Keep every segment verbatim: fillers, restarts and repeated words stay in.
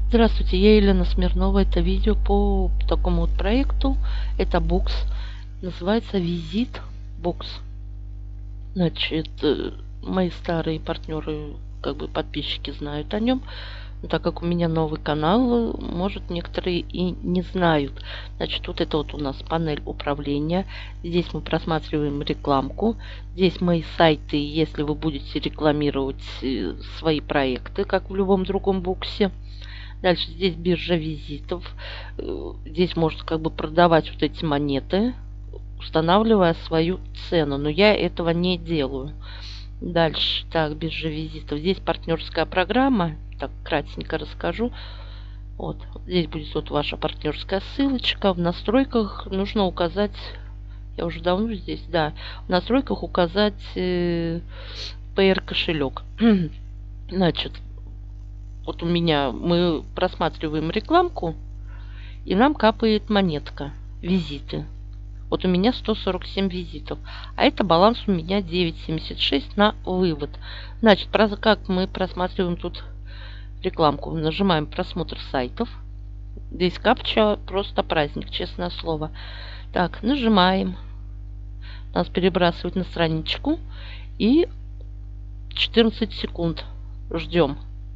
Здравствуйте, я Елена Смирнова. Это видео по такому вот проекту. Это бокс. Называется Визит Бокс. Значит, э, мои старые партнеры, как бы подписчики знают о нем. Но так как у меня новый канал, может, некоторые и не знают. Значит, вот это вот у нас панель управления. Здесь мы просматриваем рекламку. Здесь мои сайты, если вы будете рекламировать э, свои проекты, как в любом другом боксе. Дальше здесь биржа визитов. Здесь можно как бы продавать вот эти монеты, устанавливая свою цену. Но я этого не делаю. Дальше, так, биржа визитов. Здесь партнерская программа. Так, кратенько расскажу. Вот, здесь будет вот ваша партнерская ссылочка. В настройках нужно указать, я уже давно здесь, да, в настройках указать э, пэ эр кошелек. Значит, вот у меня мы просматриваем рекламку, и нам капает монетка, визиты. Вот у меня сто сорок семь визитов, а это баланс у меня девять семьдесят шесть на вывод. Значит, как мы просматриваем тут рекламку? Нажимаем просмотр сайтов. Здесь капча просто праздник, честное слово. Так, нажимаем. Нас перебрасывают на страничку. И четырнадцать секунд ждем.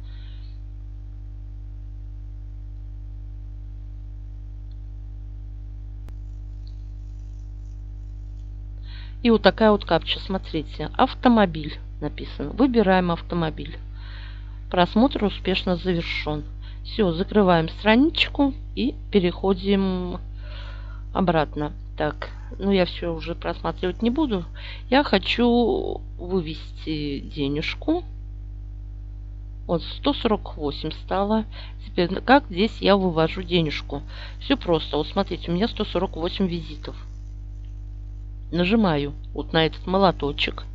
И вот такая вот капча, смотрите, автомобиль написано. Выбираем автомобиль. Просмотр успешно завершен. Все, закрываем страничку и переходим обратно. Так, ну я все уже просматривать не буду. Я хочу вывести денежку. Вот сто сорок восемь стало. Теперь как здесь я вывожу денежку? Все просто. Вот смотрите, у меня сто сорок восемь визитов. Нажимаю вот на этот молоточек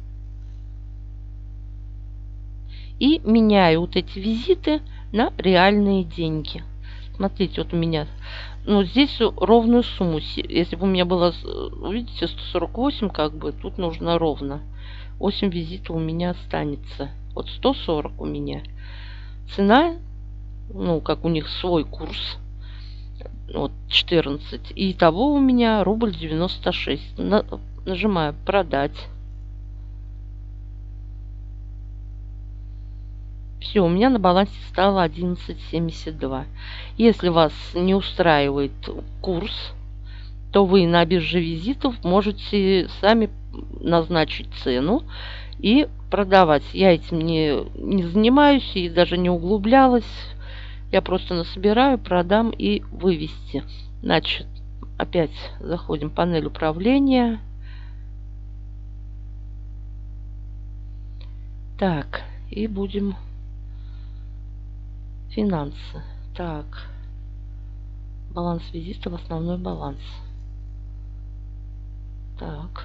и меняю вот эти визиты на реальные деньги. Смотрите, вот у меня, ну, здесь ровную сумму. Если бы у меня было, видите, сто сорок восемь, как бы, тут нужно ровно восемь визитов у меня останется. Вот сто сорок у меня. Цена, ну, как у них свой курс, вот четырнадцать. И того у меня рубль девяносто шесть. На, нажимаю продать. Все, у меня на балансе стало одиннадцать семьдесят два. Если вас не устраивает курс, то вы на бирже визитов можете сами назначить цену и продавать. Я этим не, не занимаюсь и даже не углублялась. Я просто насобираю, продам и вывести. Значит, опять заходим в панель управления. Так, и будем финансы. Так, баланс визитов, основной баланс. Так,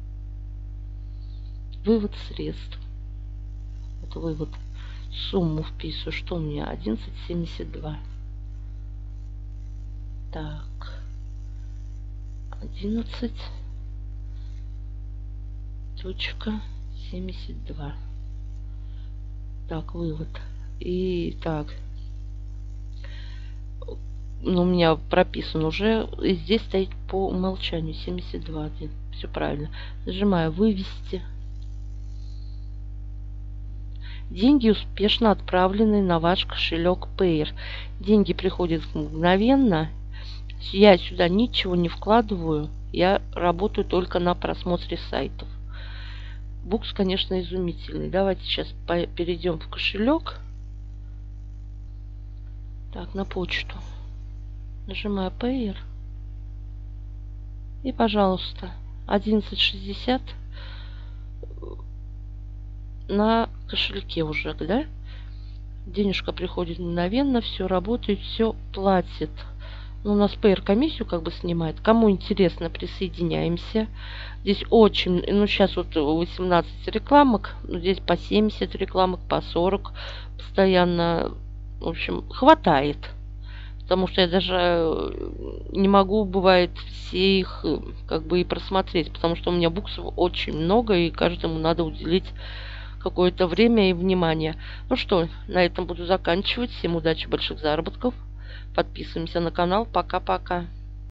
вывод средств. Вот вывод. Сумму вписываю. Что у меня? одиннадцать семьдесят два. Так. одиннадцать точка семьдесят два. Так, вывод. И так. Ну, у меня прописан уже. И здесь стоит по умолчанию семьдесят два. Все правильно. Нажимаю вывести. Деньги успешно отправлены на ваш кошелек Payeer. Деньги приходят мгновенно. Я сюда ничего не вкладываю. Я работаю только на просмотре сайтов. Бокс, конечно, изумительный. Давайте сейчас перейдем в кошелек. Так, на почту. Нажимаю Payeer. И, пожалуйста, одиннадцать шестьдесят на кошельке уже, да? Денежка приходит мгновенно, все работает, все платит. Ну, у нас Payeer комиссию как бы снимает. Кому интересно, присоединяемся. Здесь очень, ну сейчас вот восемнадцать рекламок, ну, здесь по семьдесят рекламок, по сорок постоянно. В общем, хватает. Потому что я даже не могу, бывает, все их как бы и просмотреть. Потому что у меня буксов очень много, и каждому надо уделить какое-то время и внимание. Ну что, на этом буду заканчивать. Всем удачи, больших заработков. Подписываемся на канал. Пока-пока.